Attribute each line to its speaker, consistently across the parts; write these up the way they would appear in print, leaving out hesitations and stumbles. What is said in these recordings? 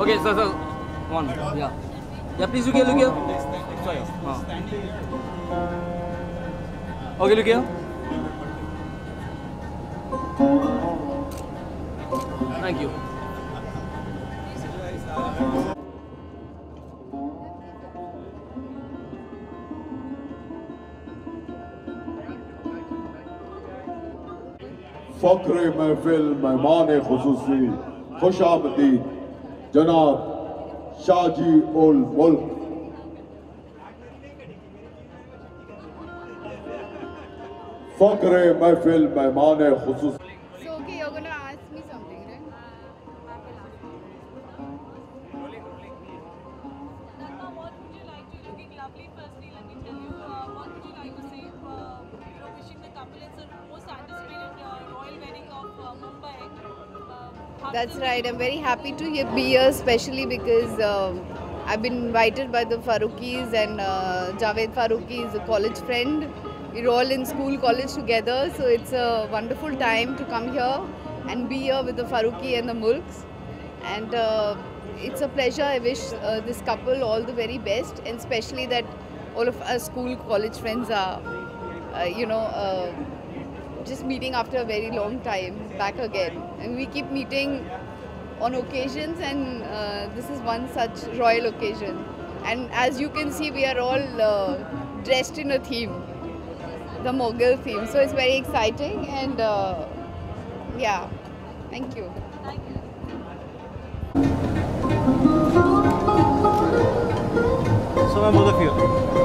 Speaker 1: Okay, sir. One. Yeah. Yeah, please look here. Sorry. Okay, look here. Thank you.
Speaker 2: फ़ख्र महफिल मेहमान खुसूसी खुश आमदीद जनाब शाजी उल मुल्क। फ़ख्र महफिल मेहमान खुसूसी।
Speaker 3: So okay, you're gonna ask me something, right?
Speaker 4: Nagma, what would you like to? Looking lovely. Firstly, let me tell you, what would you like to say? Wishing the couple it's the most anticipated royal wedding of Mumbai.
Speaker 3: That's right. I'm very happy to be here, especially because I've been invited by the Faruqis, and Javed Faruqi is a college friend. We're all in school, college together, so it's a wonderful time to come here and be here with the Faruqi and the Mulks. And it's a pleasure. I wish this couple all the very best, and especially that all of us school, college friends are, just meeting after a very long time back again. And we keep meeting on occasions, and this is one such royal occasion. And as you can see, we are all dressed in a theme, the Mughal theme. So it's very exciting, and yeah, thank you.
Speaker 4: Thank you.
Speaker 1: So I'm both of you.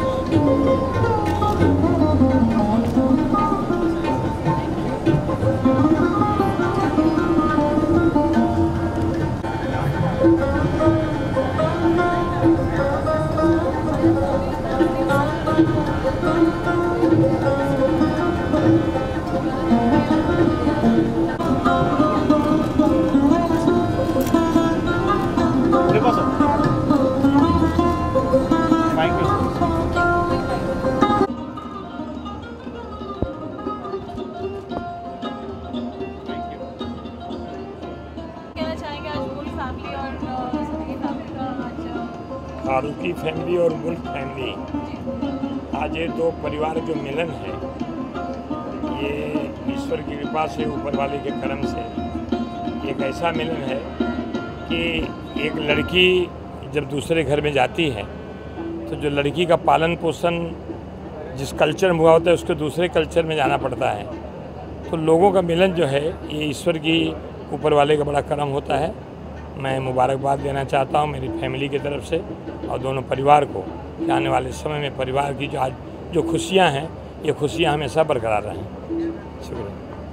Speaker 5: Farooqui family और मुल्क family, आज ये दो परिवार जो मिलन है, ये ईश्वर की कृपा से, ऊपर वाले के करम से एक ऐसा मिलन है कि एक लड़की जब दूसरे घर में जाती है तो जो लड़की का पालन पोषण जिस कल्चर में हुआ होता है उसके दूसरे कल्चर में जाना पड़ता है। तो लोगों का मिलन जो है ये ईश्वर की, ऊपर वाले का बड़ा करम होता है। मैं मुबारकबाद देना चाहता हूँ मेरी फैमिली की तरफ से और दोनों परिवार को कि आने वाले समय में परिवार की जो आज जो खुशियाँ हैं, ये खुशियाँ हमेशा बरकरार रहें। शुक्रिया।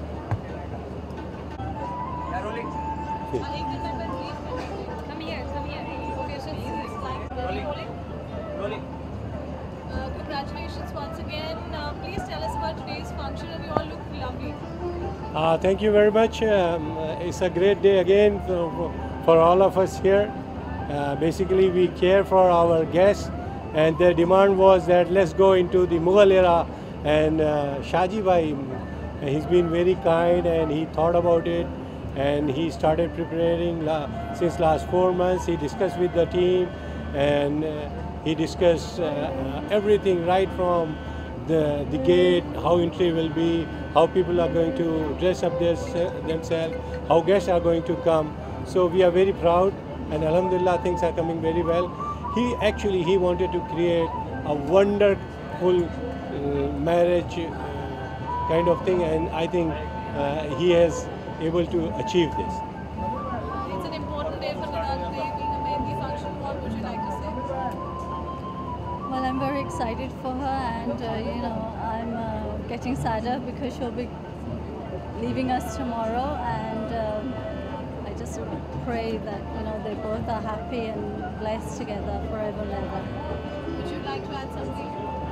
Speaker 4: Congratulations once again. Please tell us about today's function, and you all look lovely.
Speaker 6: Thank you very much. It's a great day again for all of us here. Basically, we care for our guests, and their demand was that let's go into the Mughal era. And Shaji Bhai, he's been very kind, and he thought about it, and he started preparing since last 4 months. He discussed with the team, and he discussed everything right from the gate, how entry will be, how people are going to dress up themselves, how guests are going to come. So we are very proud, and Alhamdulillah, things are coming very well. He wanted to create a wonderful marriage kind of thing, and I think he has able to achieve this.
Speaker 4: It's an important day for Niraj Day, being a Mehndi function. What would you like to say?
Speaker 7: Well, I'm very excited for her, and I'm getting sadder because she'll be leaving us tomorrow, and I just pray that they both are happy and blessed together forever and ever.
Speaker 4: Would you like to add something?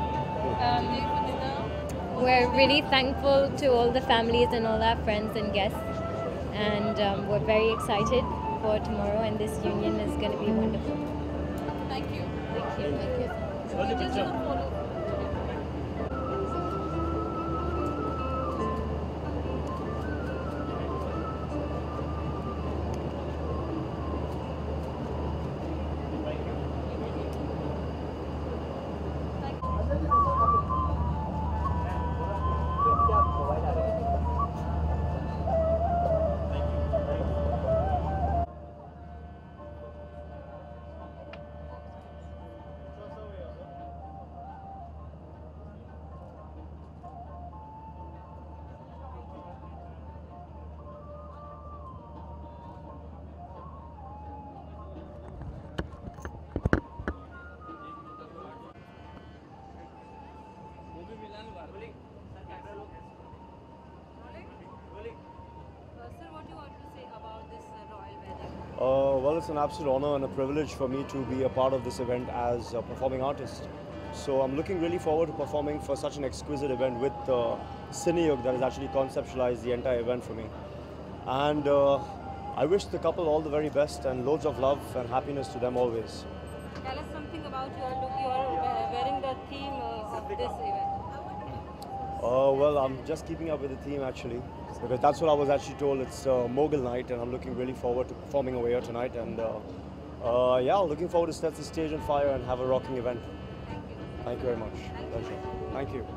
Speaker 8: We're really thankful to all the families and all our friends and guests, and we're very excited for tomorrow, and this union is going to be wonderful.
Speaker 4: Thank you.
Speaker 8: Thank you. Thank you.
Speaker 4: Just do a photo.
Speaker 9: it's an absolute honor and a privilege for me to be a part of this event as a performing artist. So I'm looking really forward to performing for such an exquisite event with Cineyug that has actually conceptualized the entire event for me. And I wish the couple all the very best and loads of love and happiness to them always.
Speaker 10: Tell us something about your look. You are wearing the theme of this event.
Speaker 9: Well, I'm just keeping up with the theme actually, because that's what I was actually told. It's Mughal night, and I'm looking really forward to performing over here tonight. And yeah, looking forward to set the stage on fire and have a rocking event. Thank you very much. Pleasure. Thank you.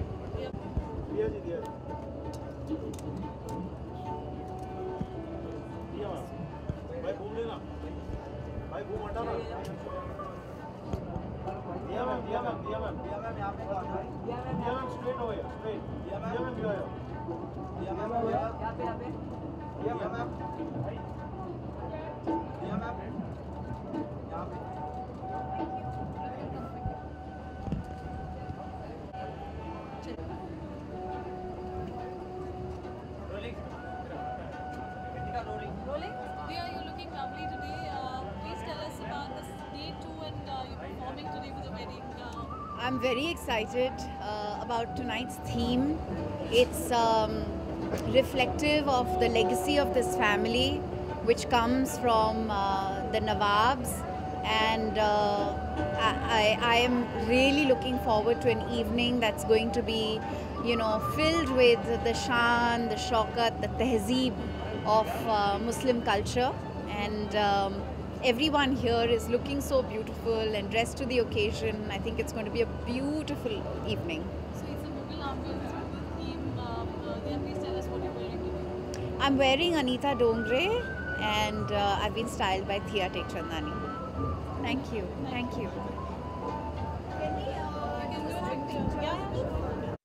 Speaker 4: Rolling. Dear, you're looking lovely today. Please tell us about this day 2 and you're performing today for the wedding.
Speaker 3: I'm very excited about tonight's theme. It's reflective of the legacy of this family, which comes from the Nawabs, and I am really looking forward to an evening that's going to be, you know, filled with the shan, the shaukat, the tehzeeb of Muslim culture, and everyone here is looking so beautiful and dressed to the occasion. I think it's going to be a beautiful evening.
Speaker 4: So it's a Mughal ambience theme. Yeah, please tell us what you're wearing today.
Speaker 3: I'm wearing Anita Dongre, and I've been styled by Thea Tekchandani. Thank you. Thank you.
Speaker 4: Can we, you can do a picture. Yeah, sure.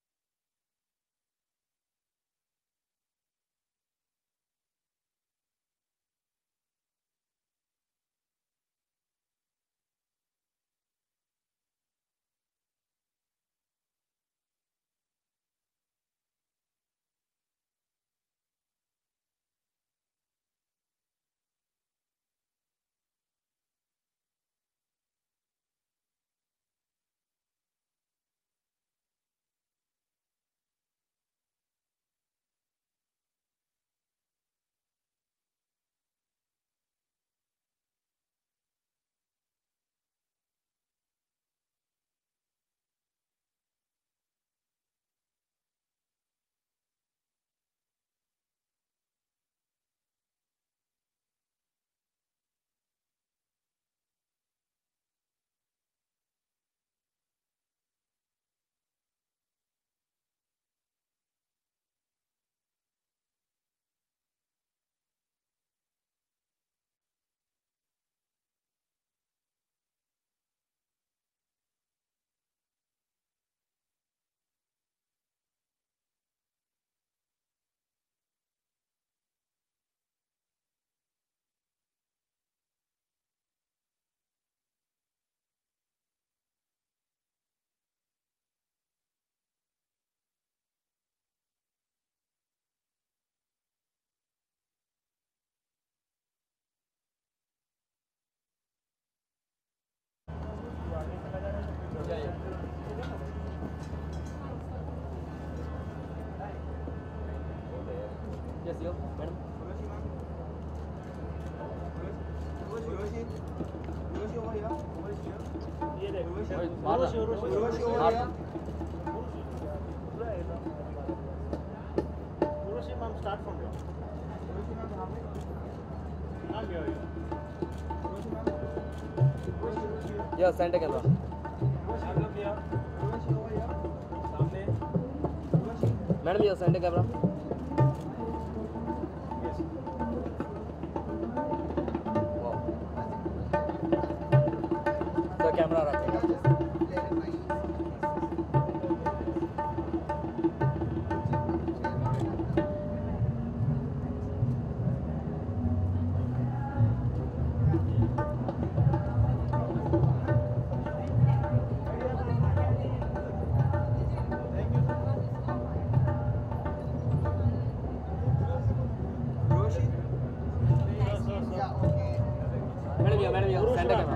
Speaker 1: Yes, you, madam.
Speaker 6: Start from here.
Speaker 1: Yeah, center camera. Madam, yeah, center camera. Wow. The camera रखेगा. Centre camera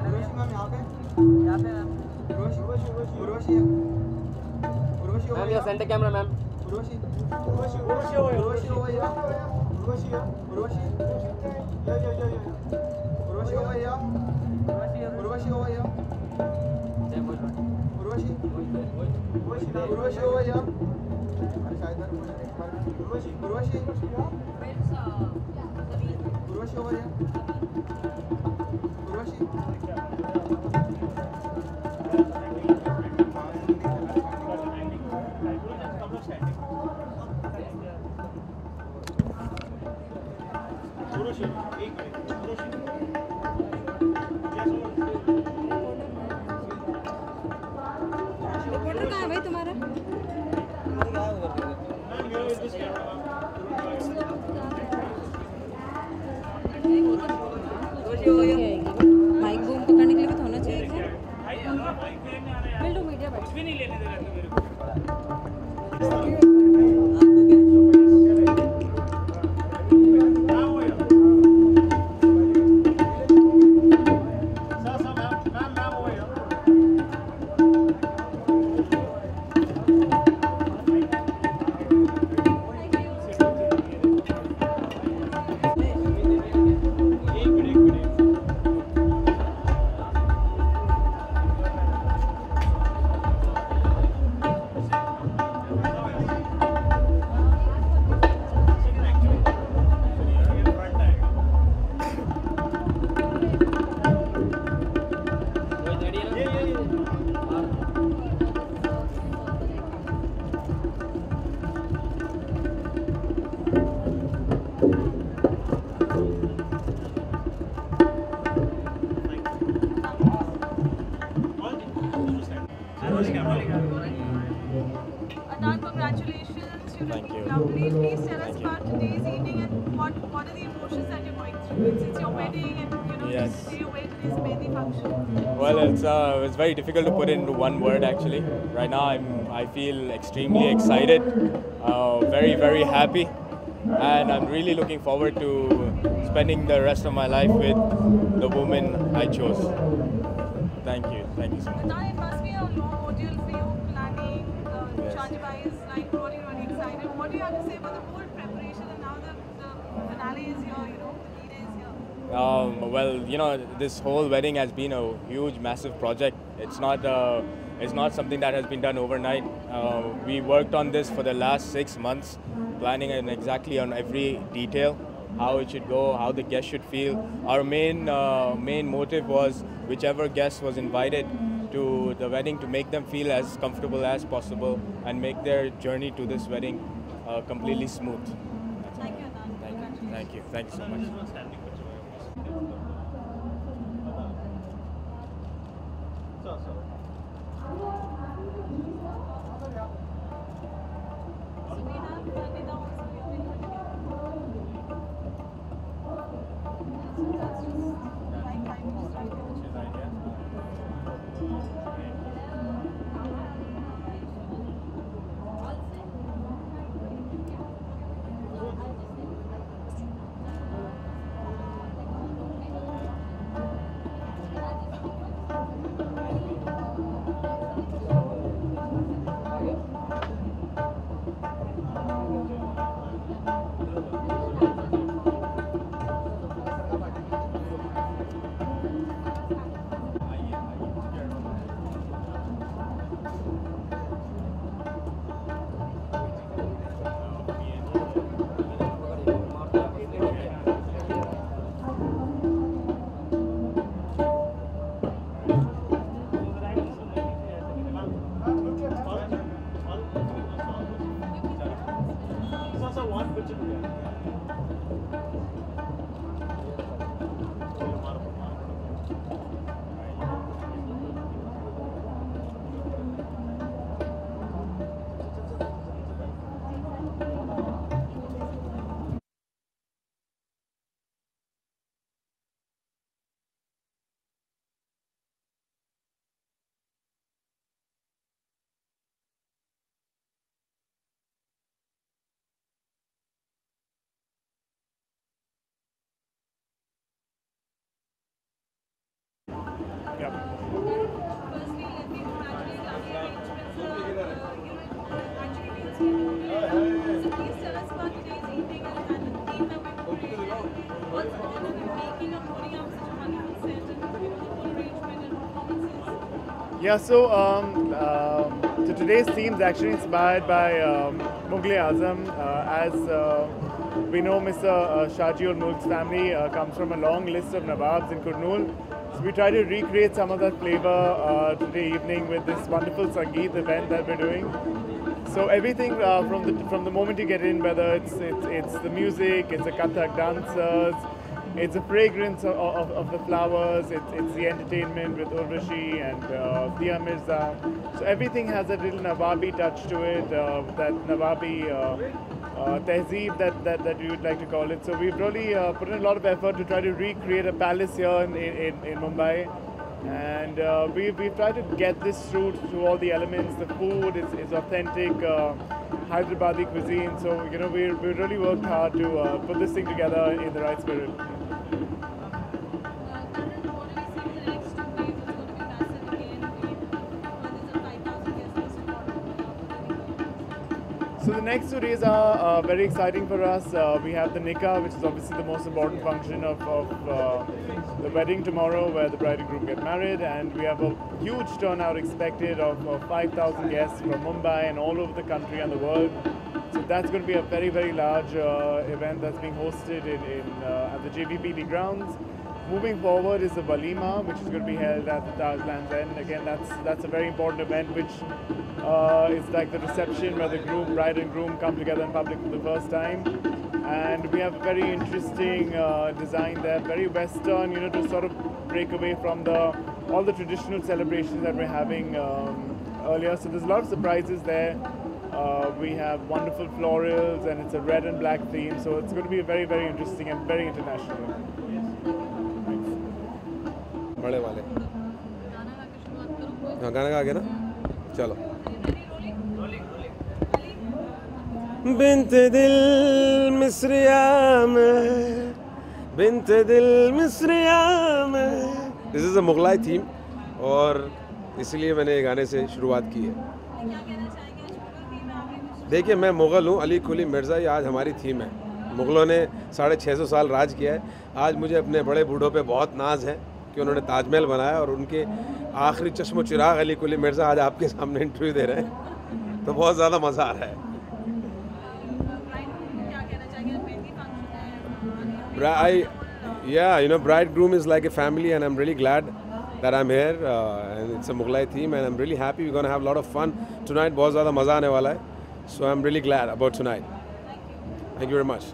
Speaker 1: ma'am, या centre camera ma'am.
Speaker 10: Reporter कहाँ है भाई तुम्हारा? Mic boom पकड़ने के लिए भी तो होना चाहिए क्या? विल डू मीडिया बैठ भी नहीं लेने दे रहे मेरे को।
Speaker 4: Adnan, congratulations. You're looking lovely. Please tell us about today's evening and what are the emotions that you're going through? It's your wedding and
Speaker 11: Yes.
Speaker 4: today you're waiting for this Mehndi function.
Speaker 11: Well, it's very difficult to put it into one word actually. Right now, I feel extremely excited, very happy, and I'm really looking forward to spending the rest of my life with the woman I chose. Thank you so much.
Speaker 4: Adnan, it must be a long ordeal for you planning. Shanti is like really excited. What do you have to say about the whole preparation and now the finale is here, the lead is here?
Speaker 11: Well, this whole wedding has been a huge, massive project. It's not something that has been done overnight. We worked on this for the last 6 months, planning exactly on every detail, how it should go, how the guests should feel. Our main motive was whichever guest was invited to the wedding to make them feel as comfortable as possible and make their journey to this wedding completely smooth.
Speaker 4: Thank you, Adnan.
Speaker 11: Thank you so much.
Speaker 5: Yeah.
Speaker 4: Firstly, let me congratulate Lovely. So please tell us about today's evening and the theme that we're creating. What's gone in the making of putting up such a wonderful set and the whole arrangement and performances?
Speaker 12: Yeah, so today's theme is actually inspired by Mughal-e-Azam. As we know, Mr. Shaji ul Mulk's family comes from a long list of Nawabs in Kurnool. So we try to recreate some of that flavor today evening with this wonderful Sangeet event that we're doing. So everything from the moment you get in, whether it's the music, it's the Kathak dancers, it's the fragrance of the flowers, it's the entertainment with Urvashi and Dia Mirza. So everything has a little Nawabi touch to it, that Nawabi tehzeeb that we would like to call it. So we've really put in a lot of effort to try to recreate a palace here in Mumbai. And we've tried to get this through all the elements. The food is authentic Hyderabadi cuisine. So we really worked hard to put this thing together in the right spirit. So the next 2 days are very exciting for us. We have the Nikah, which is obviously the most important function of the wedding tomorrow, where the bride and groom get married, and we have a huge turnout expected of 5,000 guests from Mumbai and all over the country and the world. So that's going to be a very, very large event that's being hosted at the JVPD grounds. Moving forward is the Walima, which is going to be held at the Taj Lands End. Again, that's a very important event, which is like the reception where the bride and groom come together in public for the first time. And we have a very interesting design there, very Western, to sort of break away from all the traditional celebrations that we're having earlier. So there's a lot of surprises there. We have wonderful florals, and it's a red and black theme. So it's going to be very, very interesting and very international.
Speaker 13: बड़े वाले हाँ गाना गा गया ना चलो bint दिल मिस्रिया में बिन्त दिल मिस्रिया में this is a Mughlai theme और इसलिए मैंने ये गाने से शुरुआत की है। देखिए मैं मुग़ल हूँ, अली कुली मिर्ज़ा ये आज हमारी थीम है। मुग़लों ने 650 साल राज किया है। आज मुझे अपने बड़े बूढ़ों पे बहुत नाज है कि उन्होंने ताजमहल बनाया और उनके आखिरी चश्मो चिराग अली कुली मिर्ज़ा आज आपके सामने इंटरव्यू दे रहे हैं, तो बहुत ज़्यादा मज़ा आ रहा है। Bridegroom is like a family and I'm really glad that I'm here and it's a Mughlai theme and I'm really happy we're going to have a lot of fun tonight. बहुत ज़्यादा मज़ा आने वाला है, so I'm really glad about tonight. Thank you very much.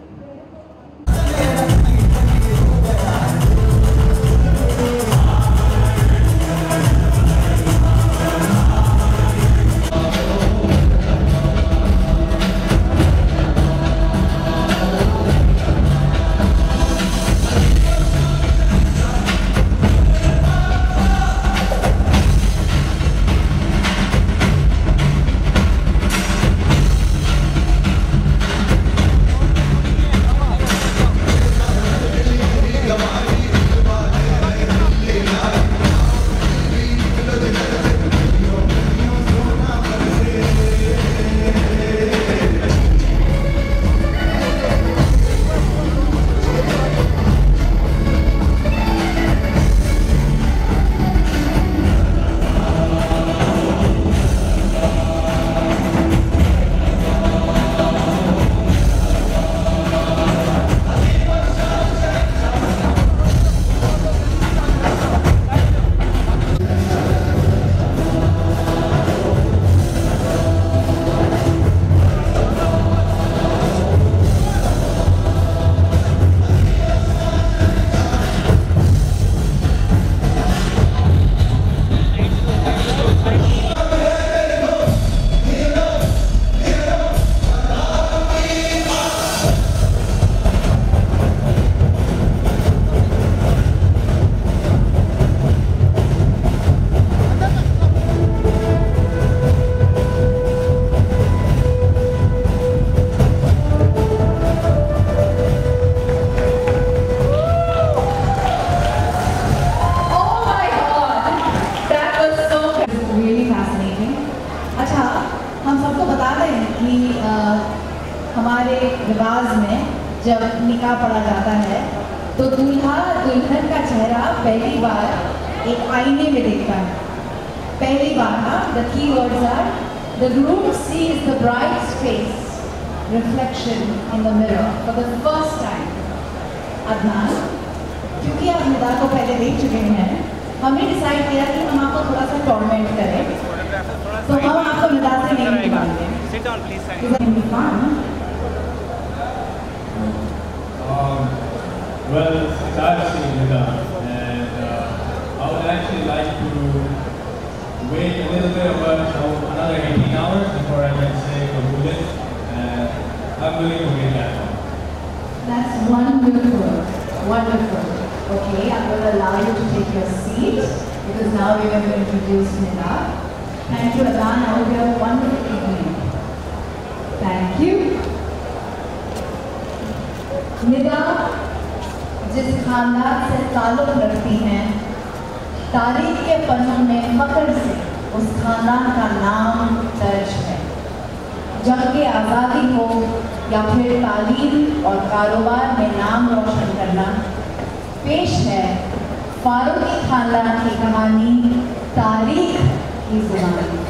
Speaker 14: हमारे रिवाज में जब निकाह पढ़ा जाता है तो दूल्हा दुल्हन का चेहरा पहली बार एक आईने में देखता है। पहली बार ना, the key words are the groom sees the bride's face reflection in the mirror for the first time. Adnan, क्योंकि आप निकाह को पहले देख चुके हैं, हमने डिसाइड किया कि हम आपको थोड़ा सा टॉर्मेंट करें, तो हम आपको निकाह से नहीं निकालेंगे। Sit down, please.
Speaker 15: Well, since I've seen Nida, and I would actually like to wait a little bit about another 18 hours before I can say Kabul, and I'm willing to wait that long.
Speaker 14: That's wonderful, wonderful. Okay, I'm going to allow you to take your seat because now we're going to introduce Nida. Thank you, Adnan. I hope you have a wonderful evening. Thank you. Nida, जिस खानदान से ताल्लुक़ रखती हैं, तारीख के पन्नों में फख्र से उस खानदान का नाम दर्ज है। जंग की आज़ादी हो या फिर तालीम और कारोबार में नाम रोशन करना, पेश है फारूकी खानदान की कहानी तारीख की ज़ुबान।